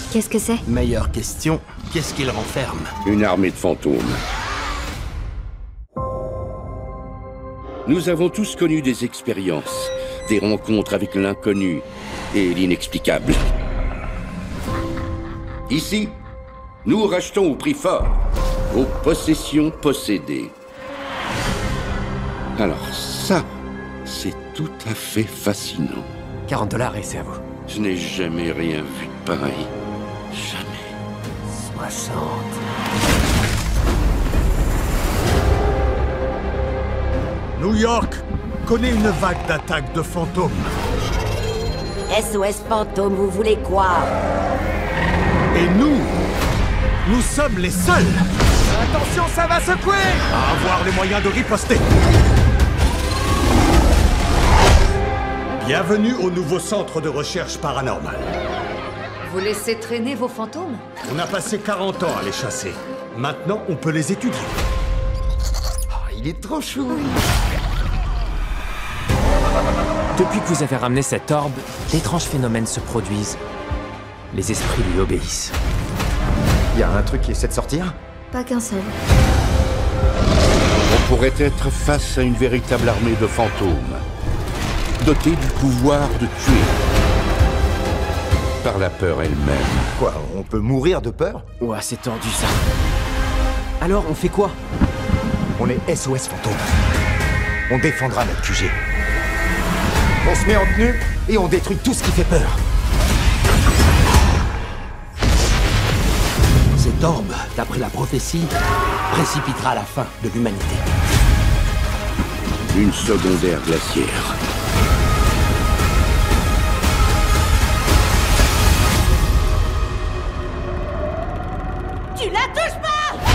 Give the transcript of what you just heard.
Qu'est-ce que c'est? Meilleure question, qu'est-ce qu'il renferme? Une armée de fantômes. Nous avons tous connu des expériences, des rencontres avec l'inconnu et l'inexplicable. Ici, nous rachetons au prix fort vos possessions possédées. Alors ça, c'est tout à fait fascinant. 40 $ et c'est à vous. Je n'ai jamais rien vu de pareil. Jamais. 60. New York connaît une vague d'attaques de fantômes. SOS Fantôme, vous voulez quoi? Et nous sommes les seuls. Attention, ça va secouer! À avoir les moyens de riposter. Bienvenue au nouveau centre de recherche paranormale. Vous laissez traîner vos fantômes? On a passé 40 ans à les chasser. Maintenant, on peut les étudier. Oh, il est trop chou. Depuis que vous avez ramené cet orbe, d'étranges phénomènes se produisent. Les esprits lui obéissent. Y a un truc qui essaie de sortir? Pas qu'un seul. On pourrait être face à une véritable armée de fantômes, dotée du pouvoir de tuer par la peur elle-même. Quoi, on peut mourir de peur? Ouah, c'est tordu ça. Alors, on fait quoi? On est SOS Fantôme. On défendra notre QG. On se met en tenue et on détruit tout ce qui fait peur. Cet orbe, d'après la prophétie, précipitera la fin de l'humanité. Une secondaire glaciaire. Tu la touches pas!